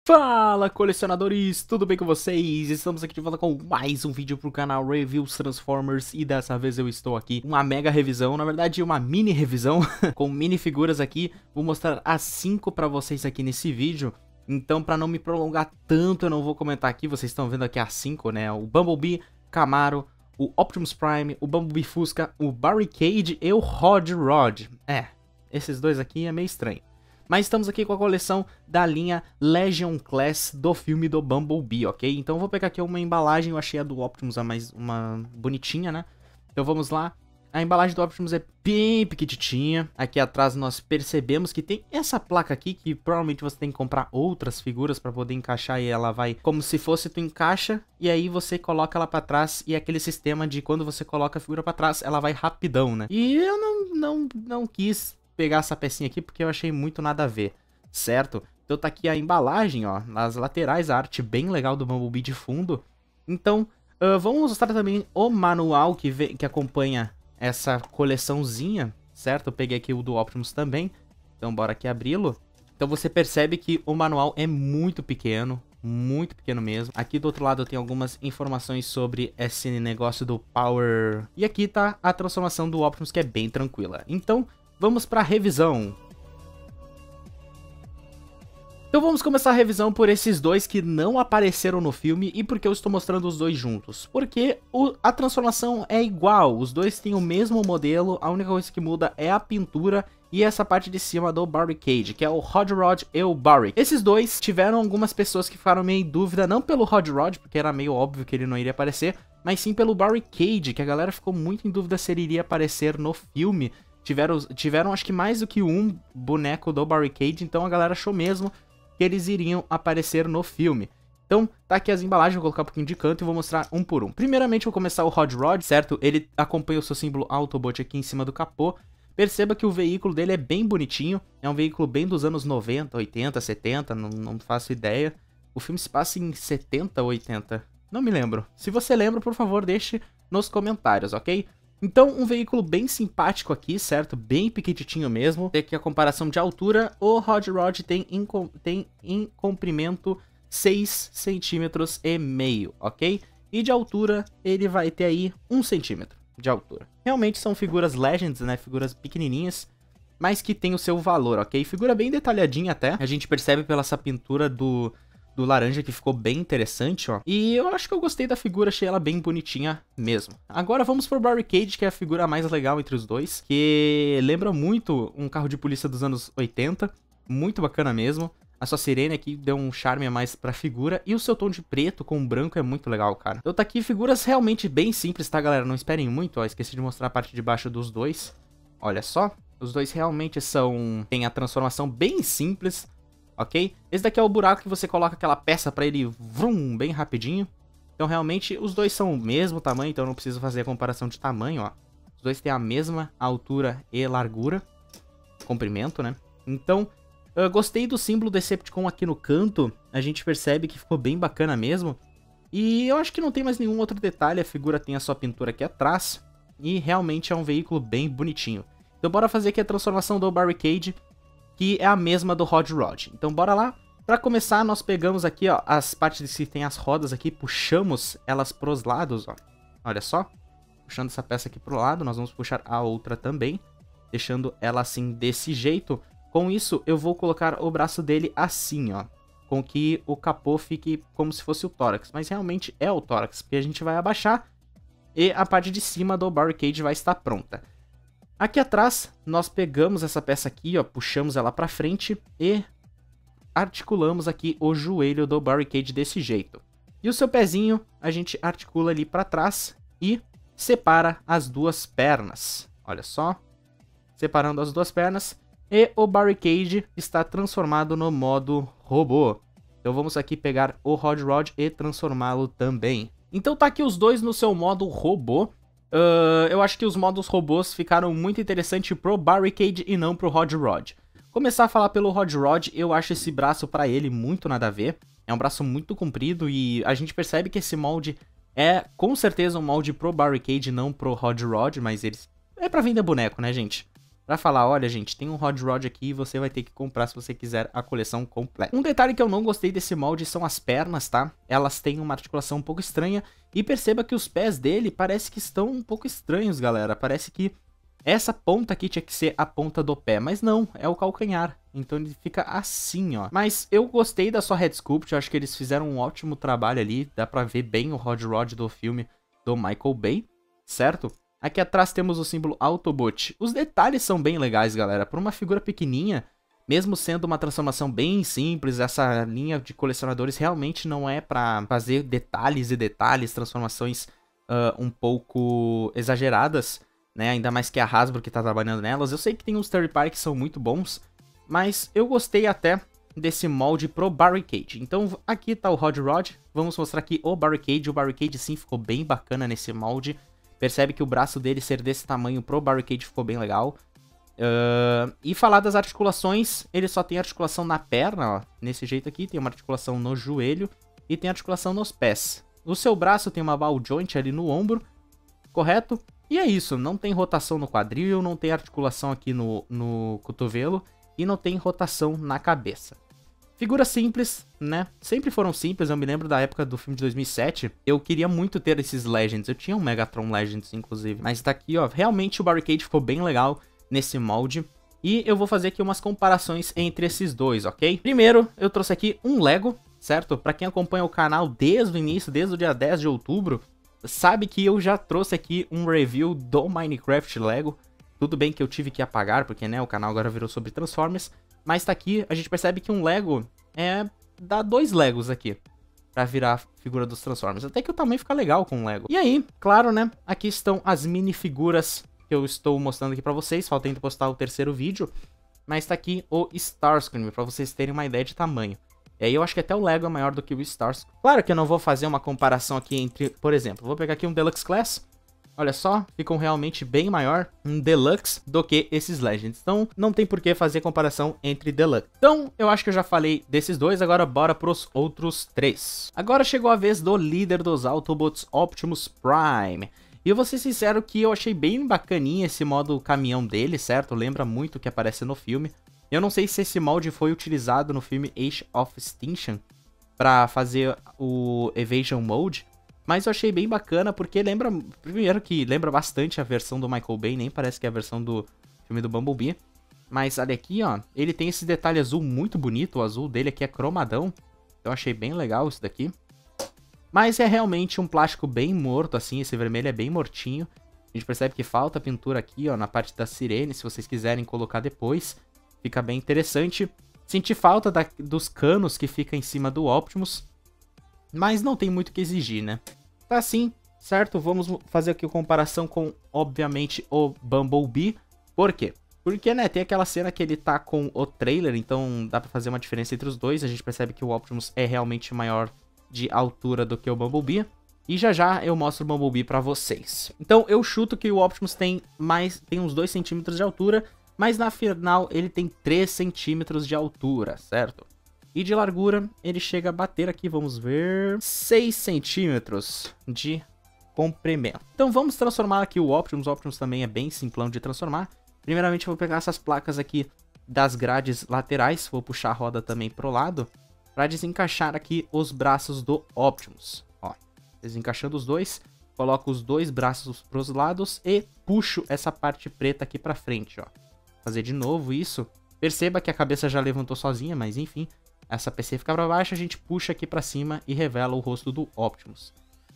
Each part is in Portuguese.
Fala, colecionadores, tudo bem com vocês? Estamos aqui de volta com mais um vídeo pro canal Reviews Transformers e dessa vez eu estou aqui uma mega revisão, na verdade uma mini revisão com mini figuras aqui. Vou mostrar as 5 pra vocês aqui nesse vídeo, então pra não me prolongar tanto eu não vou comentar aqui. Vocês estão vendo aqui as 5, né? O Bumblebee, Camaro, o Optimus Prime, o Bumblebee Fusca, o Barricade e o Hot Rod. Esses dois aqui é meio estranho. Mas estamos aqui com a coleção da linha Legion Class do filme do Bumblebee, ok? Então eu vou pegar aqui uma embalagem, eu achei a do Optimus uma bonitinha, né? Então vamos lá. A embalagem do Optimus é bem pequititinha. Aqui atrás nós percebemos que tem essa placa aqui, que provavelmente você tem que comprar outras figuras para poder encaixar e ela vai como se fosse tu encaixa e aí você coloca ela para trás e é aquele sistema de quando você coloca a figura para trás, ela vai rapidão, né? E eu não quis pegar essa pecinha aqui porque eu achei muito nada a ver, certo? Então tá aqui a embalagem, ó, nas laterais, a arte bem legal do Bumblebee de fundo. Então, vamos mostrar também o manual que acompanha essa coleçãozinha, certo? Eu peguei aqui o do Optimus também, então bora aqui abri-lo. Então você percebe que o manual é muito pequeno mesmo. Aqui do outro lado tem algumas informações sobre esse negócio do Power. E aqui tá a transformação do Optimus, que é bem tranquila. Então, vamos para a revisão. Então vamos começar a revisão por esses dois que não apareceram no filme. E por que eu estou mostrando os dois juntos? Porque a transformação é igual, os dois têm o mesmo modelo, a única coisa que muda é a pintura e essa parte de cima do Barricade, que é o Hot Rod e o Barrick. Esses dois tiveram algumas pessoas que ficaram meio em dúvida, não pelo Hot Rod, porque era meio óbvio que ele não iria aparecer, mas sim pelo Barricade, que a galera ficou muito em dúvida se ele iria aparecer no filme. Tiveram acho que mais do que um boneco do Barricade, então a galera achou mesmo que eles iriam aparecer no filme. Então, tá aqui as embalagens, vou colocar um pouquinho de canto e vou mostrar um por um. Primeiramente, vou começar o Hot Rod, certo? Ele acompanha o seu símbolo Autobot aqui em cima do capô. Perceba que o veículo dele é bem bonitinho, é um veículo bem dos anos 90, 80, 70, não faço ideia. O filme se passa em 70 ou 80, não me lembro. Se você lembra, por favor, deixe nos comentários, ok? Então, um veículo bem simpático aqui, certo? Bem pequititinho mesmo. Tem aqui a comparação de altura. O Hot Rod tem em comprimento 6,5 cm, ok? E de altura, ele vai ter aí 1 centímetro de altura. Realmente são figuras Legends, né? Figuras pequenininhas, mas que tem o seu valor, ok? Figura bem detalhadinha até. A gente percebe pela essa pintura do laranja que ficou bem interessante, ó. E eu acho que eu gostei da figura, achei ela bem bonitinha mesmo. Agora vamos pro Barricade, que é a figura mais legal entre os dois, que lembra muito um carro de polícia dos anos 80, muito bacana mesmo. A sua sirene aqui deu um charme a mais pra figura, e o seu tom de preto com branco é muito legal, cara. Então tá aqui figuras realmente bem simples, tá, galera? Não esperem muito, ó, esqueci de mostrar a parte de baixo dos dois. Olha só, os dois realmente tem a transformação bem simples, ok? Esse daqui é o buraco que você coloca aquela peça pra ele vrum, bem rapidinho. Então realmente os dois são o mesmo tamanho, então eu não preciso fazer a comparação de tamanho, ó. Os dois têm a mesma altura e largura, comprimento, né? Então, eu gostei do símbolo Decepticon aqui no canto, a gente percebe que ficou bem bacana mesmo. E eu acho que não tem mais nenhum outro detalhe, a figura tem a sua pintura aqui atrás, e realmente é um veículo bem bonitinho. Então bora fazer aqui a transformação do Barricade, que é a mesma do Hot Rod. Então bora lá. Pra começar, nós pegamos aqui, ó, as partes que tem as rodas aqui, puxamos elas pros lados, ó. Olha só. Puxando essa peça aqui pro lado, nós vamos puxar a outra também, deixando ela assim desse jeito. Com isso, eu vou colocar o braço dele assim, ó, com que o capô fique como se fosse o tórax. Mas realmente é o tórax, porque a gente vai abaixar e a parte de cima do Barricade vai estar pronta. Aqui atrás, nós pegamos essa peça aqui, ó, puxamos ela pra frente e articulamos aqui o joelho do Barricade desse jeito. E o seu pezinho, a gente articula ali pra trás e separa as duas pernas. Olha só, separando as duas pernas e o Barricade está transformado no modo robô. Então vamos aqui pegar o Hot Rod e transformá-lo também. Então tá aqui os dois no seu modo robô. Eu acho que os modos robôs ficaram muito interessantes pro Barricade e não pro Hot Rod. Começar a falar pelo Hot Rod, eu acho esse braço pra ele muito nada a ver. É um braço muito comprido e a gente percebe que esse molde é com certeza um molde pro Barricade, não pro Hot Rod, mas eles é pra vender boneco, né, gente? pra falar, olha gente, tem um Hot Rod aqui e você vai ter que comprar se você quiser a coleção completa. Um detalhe que eu não gostei desse molde são as pernas, tá? Elas têm uma articulação um pouco estranha e perceba que os pés dele parece que estão um pouco estranhos, galera. Parece que essa ponta aqui tinha que ser a ponta do pé, mas não, é o calcanhar. Então ele fica assim, ó. Mas eu gostei da sua Head Sculpt, eu acho que eles fizeram um ótimo trabalho ali. Dá pra ver bem o Hot Rod do filme do Michael Bay, certo? Aqui atrás temos o símbolo Autobot. Os detalhes são bem legais, galera. Por uma figura pequenininha, mesmo sendo uma transformação bem simples, essa linha de colecionadores realmente não é pra fazer detalhes e detalhes, transformações um pouco exageradas, né? Ainda mais que a Hasbro que tá trabalhando nelas. Eu sei que tem uns third party que são muito bons, mas eu gostei até desse molde pro Barricade. Então aqui tá o Hot Rod. Vamos mostrar aqui o Barricade. O Barricade sim ficou bem bacana nesse molde. Percebe que o braço dele ser desse tamanho pro Barricade ficou bem legal. E falar das articulações, ele só tem articulação na perna, ó. Nesse jeito aqui, tem uma articulação no joelho e tem articulação nos pés. O seu braço tem uma ball joint ali no ombro, correto? E é isso, não tem rotação no quadril, não tem articulação aqui no cotovelo e não tem rotação na cabeça. Figura simples, né? Sempre foram simples, eu me lembro da época do filme de 2007. Eu queria muito ter esses Legends, eu tinha um Megatron Legends, inclusive. Mas tá aqui, ó, realmente o Barricade ficou bem legal nesse molde. E eu vou fazer aqui umas comparações entre esses dois, ok? Primeiro, eu trouxe aqui um Lego, certo? Pra quem acompanha o canal desde o início, desde o dia 10 de outubro, sabe que eu já trouxe aqui um review do Minecraft Lego. Tudo bem que eu tive que apagar, porque, né, o canal agora virou sobre Transformers. Mas tá aqui, a gente percebe que um Lego dá 2 Legos aqui pra virar a figura dos Transformers. Até que o tamanho fica legal com um Lego. E aí, claro, né, aqui estão as minifiguras que eu estou mostrando aqui pra vocês. Falta ainda postar o terceiro vídeo. Mas tá aqui o Starscream, pra vocês terem uma ideia de tamanho. E aí eu acho que até o Lego é maior do que o Starscream. Claro que eu não vou fazer uma comparação aqui entre, por exemplo, vou pegar aqui um Deluxe Class. Olha só, ficam realmente bem maior um Deluxe do que esses Legends. Então, não tem por que fazer comparação entre Deluxe. Então, eu acho que eu já falei desses dois, agora bora pros outros 3. Agora chegou a vez do líder dos Autobots, Optimus Prime. E eu vou ser sincero que eu achei bem bacaninha esse modo caminhão dele, certo? Lembra muito o que aparece no filme. Eu não sei se esse molde foi utilizado no filme Age of Extinction para fazer o Evasion Mode. Mas eu achei bem bacana, porque lembra... Primeiro que lembra bastante a versão do Michael Bay, nem parece que é a versão do filme do Bumblebee. Mas olha aqui, ó, ele tem esse detalhe azul muito bonito, o azul dele aqui é cromadão. Então achei bem legal isso daqui. Mas é realmente um plástico bem morto, assim, esse vermelho é bem mortinho. A gente percebe que falta pintura aqui, ó, na parte da sirene, se vocês quiserem colocar depois. Fica bem interessante. Senti falta dos canos que fica em cima do Optimus. Mas não tem muito o que exigir, né? Tá assim, certo? Vamos fazer aqui a comparação com, obviamente, o Bumblebee. Por quê? Porque, né, tem aquela cena que ele tá com o trailer, então dá pra fazer uma diferença entre os dois. A gente percebe que o Optimus é realmente maior de altura do que o Bumblebee. E já já eu mostro o Bumblebee pra vocês. Então eu chuto que o Optimus tem uns 2 centímetros de altura, mas na final ele tem 3 centímetros de altura, certo? E de largura, ele chega a bater aqui, vamos ver, 6 centímetros de comprimento. Então vamos transformar aqui o Optimus. O Optimus também é bem simplão de transformar. Primeiramente eu vou pegar essas placas aqui das grades laterais. Vou puxar a roda também pro lado, para desencaixar aqui os braços do Optimus. Ó, desencaixando os dois, coloco os 2 braços pros lados e puxo essa parte preta aqui pra frente, ó. Fazer de novo isso. Perceba que a cabeça já levantou sozinha, mas enfim... Essa PC fica pra baixo, a gente puxa aqui pra cima e revela o rosto do Optimus.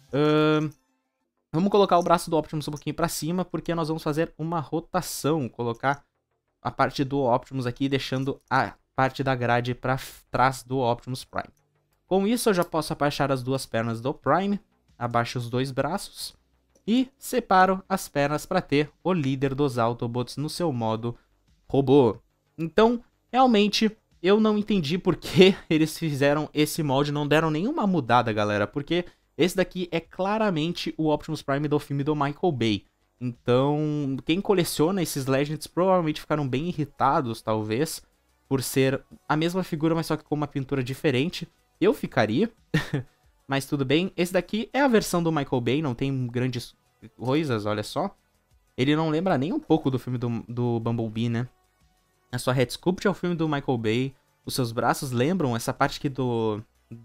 Vamos colocar o braço do Optimus um pouquinho pra cima, porque nós vamos fazer uma rotação. Colocar a parte do Optimus aqui, deixando a parte da grade pra trás do Optimus Prime. Com isso, eu já posso abaixar as 2 pernas do Prime, abaixo os 2 braços e separo as pernas para ter o líder dos Autobots no seu modo robô. Então, realmente... Eu não entendi por que eles fizeram esse molde, não deram nenhuma mudada, galera. Porque esse daqui é claramente o Optimus Prime do filme do Michael Bay. Então, quem coleciona esses Legends provavelmente ficaram bem irritados, talvez, por ser a mesma figura, mas só que com uma pintura diferente. Eu ficaria, mas tudo bem. Esse daqui é a versão do Michael Bay, não tem grandes coisas, olha só. ele não lembra nem um pouco do filme do Bumblebee, né? A sua head sculpt é o filme do Michael Bay. Os seus braços lembram, essa parte aqui do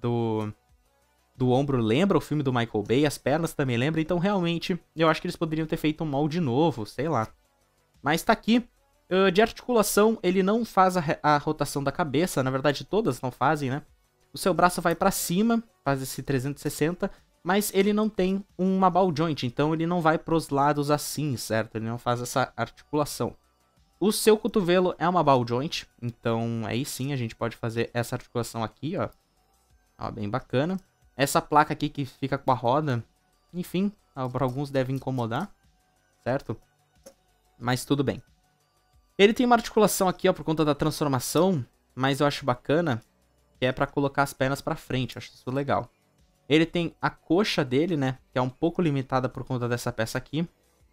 ombro lembra o filme do Michael Bay. As pernas também lembram. Então, realmente, eu acho que eles poderiam ter feito um molde novo, sei lá. Mas tá aqui. De articulação, ele não faz a rotação da cabeça. Na verdade, todas não fazem, né? O seu braço vai pra cima, faz esse 360. Mas ele não tem uma ball joint. Então, ele não vai pros lados assim, certo? Ele não faz essa articulação. O seu cotovelo é uma ball joint. Então, aí sim, a gente pode fazer essa articulação aqui, ó. Ó, bem bacana. Essa placa aqui que fica com a roda, enfim, para alguns deve incomodar, certo? Mas tudo bem. Ele tem uma articulação aqui, ó, por conta da transformação, mas eu acho bacana, que é para colocar as pernas para frente, eu acho isso legal. Ele tem a coxa dele, né, que é um pouco limitada por conta dessa peça aqui,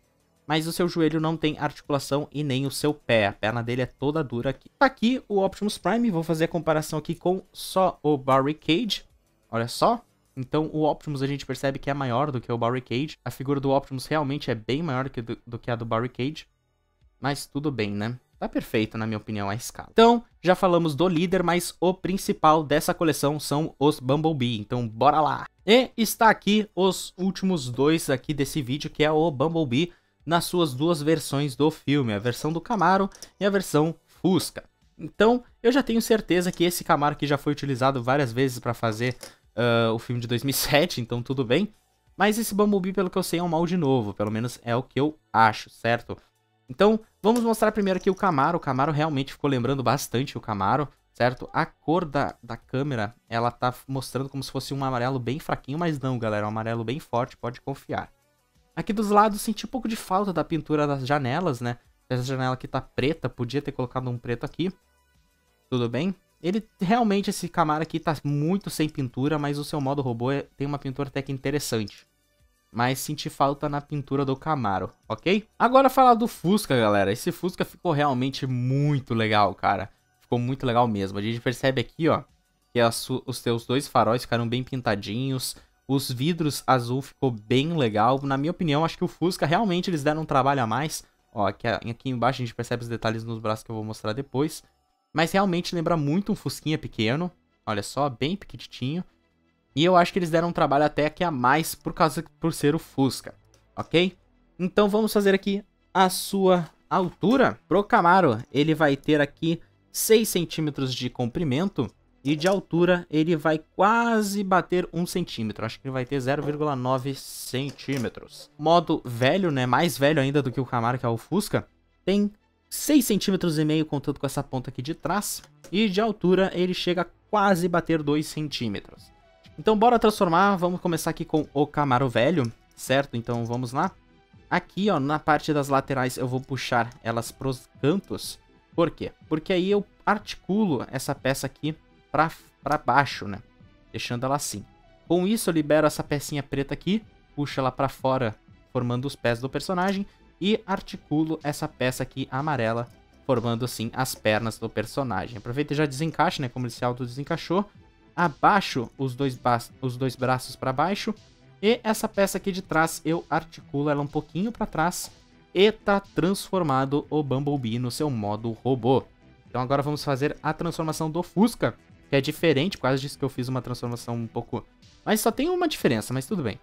mas o seu joelho não tem articulação e nem o seu pé, a perna dele é toda dura aqui. Tá aqui o Optimus Prime, vou fazer a comparação aqui com só o Barricade, olha só. Então o Optimus a gente percebe que é maior do que o Barricade. A figura do Optimus realmente é bem maior do que a do Barricade. Mas tudo bem, né? Tá perfeito, na minha opinião, a escala. Então, já falamos do líder, mas o principal dessa coleção são os Bumblebee. Então, bora lá! E está aqui os últimos dois aqui desse vídeo, que é o Bumblebee nas suas duas versões do filme. A versão do Camaro e a versão Fusca. Então, eu já tenho certeza que esse Camaro aqui já foi utilizado várias vezes para fazer o filme de 2007, então tudo bem. Mas esse Bumblebee, pelo que eu sei, é um molde novo. Pelo menos é o que eu acho, certo? Então, vamos mostrar primeiro aqui o Camaro. O Camaro realmente ficou lembrando bastante o Camaro, certo? A cor da câmera, ela tá mostrando como se fosse um amarelo bem fraquinho, mas não, galera. É um amarelo bem forte, pode confiar. Aqui dos lados, senti um pouco de falta da pintura das janelas, né? Essa janela aqui tá preta, podia ter colocado um preto aqui. Tudo bem? Ele realmente, esse Camaro aqui tá muito sem pintura, mas o seu modo robô tem uma pintura até que interessante. Mas senti falta na pintura do Camaro, ok? Agora falar do Fusca, galera. Esse Fusca ficou realmente muito legal, cara. Ficou muito legal mesmo. A gente percebe aqui, ó, que os seus dois faróis ficaram bem pintadinhos. Os vidros azul ficou bem legal. Na minha opinião, acho que o Fusca realmente eles deram um trabalho a mais. Ó, aqui embaixo a gente percebe os detalhes nos braços que eu vou mostrar depois. Mas realmente lembra muito um Fusquinha pequeno. Olha só, bem pequitinho. E eu acho que eles deram um trabalho até aqui a mais por ser o Fusca, ok? Então vamos fazer aqui a sua altura. Pro Camaro, ele vai ter aqui 6 centímetros de comprimento. E de altura, ele vai quase bater 1 centímetro. Acho que ele vai ter 0,9 centímetros. Modo velho, né? Mais velho ainda do que o Camaro, que é o Fusca. Tem 6,5 centímetros contando com essa ponta aqui de trás. E de altura ele chega a quase bater 2 centímetros. Então bora transformar, vamos começar aqui com o Camaro velho, certo? Então vamos lá. Aqui, ó, na parte das laterais eu vou puxar elas pros cantos. Por quê? Porque aí eu articulo essa peça aqui pra baixo, né? Deixando ela assim. Com isso eu libero essa pecinha preta aqui, puxo ela pra fora, formando os pés do personagem. E articulo essa peça aqui amarela, formando assim as pernas do personagem. Aproveita e já desencaixa, né? Como ele se auto-desencaixou. Abaixo os dois braços para baixo. E essa peça aqui de trás eu articulo ela um pouquinho para trás. E tá transformado o Bumblebee no seu modo robô. Então agora vamos fazer a transformação do Fusca, que é diferente. Quase disse que eu fiz uma transformação um pouco... Mas só tem uma diferença, mas tudo bem.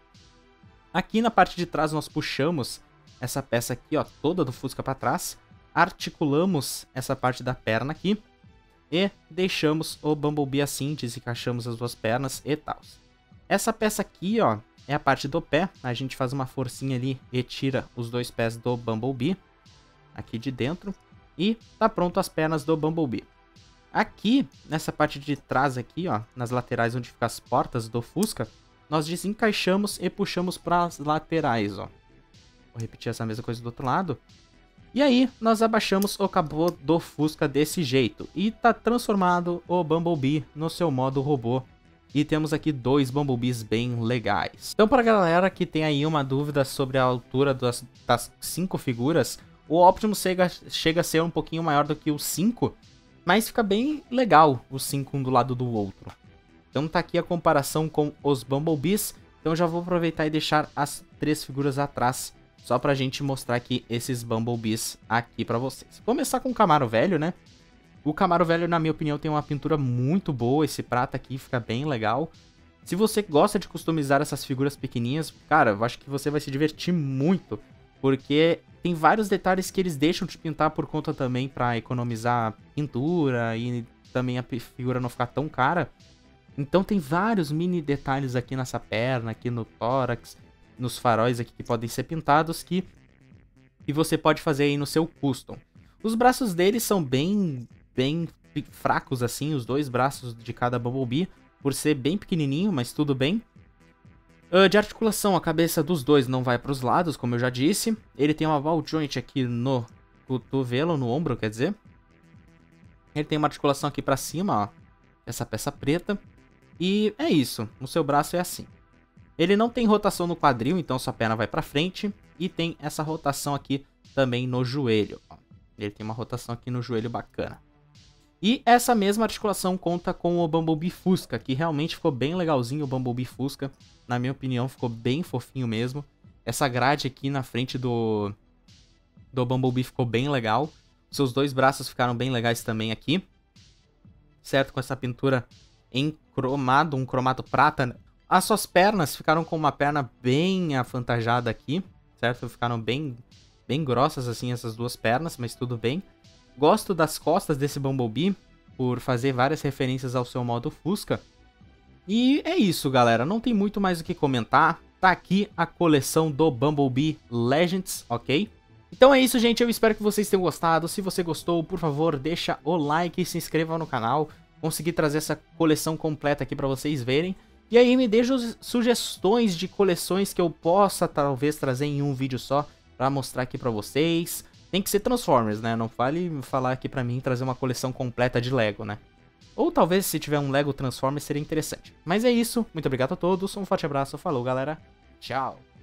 Aqui na parte de trás nós puxamos essa peça aqui, ó, toda do Fusca para trás. Articulamos essa parte da perna aqui. E deixamos o Bumblebee assim, desencaixamos as duas pernas e tal. Essa peça aqui, ó, é a parte do pé. A gente faz uma forcinha ali e tira os dois pés do Bumblebee. Aqui de dentro. E tá pronto as pernas do Bumblebee. Aqui, nessa parte de trás aqui, ó, nas laterais onde ficam as portas do Fusca, nós desencaixamos e puxamos para as laterais, ó. Vou repetir essa mesma coisa do outro lado. E aí, nós abaixamos o capô do Fusca desse jeito. E tá transformado o Bumblebee no seu modo robô. E temos aqui dois Bumblebees bem legais. Então, para a galera que tem aí uma dúvida sobre a altura das 5 figuras, o Optimus chega a ser um pouquinho maior do que o 5. Mas fica bem legal os 5 um do lado do outro. Então tá aqui a comparação com os Bumblebees. Então já vou aproveitar e deixar as 3 figuras atrás só pra gente mostrar aqui esses Bumblebees aqui pra vocês. Vou começar com o Camaro Velho, né? O Camaro Velho, na minha opinião, tem uma pintura muito boa, esse prata aqui fica bem legal. Se você gosta de customizar essas figuras pequenininhas, cara, eu acho que você vai se divertir muito, porque tem vários detalhes que eles deixam de pintar por conta também pra economizar pintura e também a figura não ficar tão cara. Então tem vários mini detalhes aqui nessa perna, aqui no tórax, nos faróis aqui que podem ser pintados que você pode fazer aí no seu custom. Os braços deles são bem fracos assim, os dois braços de cada Bumblebee, por ser bem pequenininho, mas tudo bem. De articulação, a cabeça dos dois não vai para os lados, como eu já disse. Ele tem uma ball joint aqui no cotovelo, no ombro, quer dizer. Ele tem uma articulação aqui para cima, ó, essa peça preta. E é isso, o seu braço é assim. Ele não tem rotação no quadril, então sua perna vai para frente. E tem essa rotação aqui também no joelho, ó. Ele tem uma rotação aqui no joelho bacana. E essa mesma articulação conta com o Bumblebee Fusca, que realmente ficou bem legalzinho o Bumblebee Fusca. Na minha opinião, ficou bem fofinho mesmo. Essa grade aqui na frente do Bumblebee ficou bem legal. Seus dois braços ficaram bem legais também aqui. Certo? Com essa pintura em cromado, um cromato prata, né? As suas pernas ficaram com uma perna bem avantajada aqui, certo? Ficaram bem grossas assim essas duas pernas, mas tudo bem. Gosto das costas desse Bumblebee, por fazer várias referências ao seu modo Fusca. E é isso, galera. Não tem muito mais o que comentar. Tá aqui a coleção do Bumblebee Legends, ok? Então é isso, gente. Eu espero que vocês tenham gostado. Se você gostou, por favor, deixa o like e se inscreva no canal. Consegui trazer essa coleção completa aqui pra vocês verem. E aí me deixem sugestões de coleções que eu possa talvez trazer em um vídeo só pra mostrar aqui pra vocês. Tem que ser Transformers, né? Não vale falar aqui pra mim trazer uma coleção completa de Lego, né? Ou talvez se tiver um Lego Transformers seria interessante. Mas é isso. Muito obrigado a todos. Um forte abraço. Falou, galera. Tchau.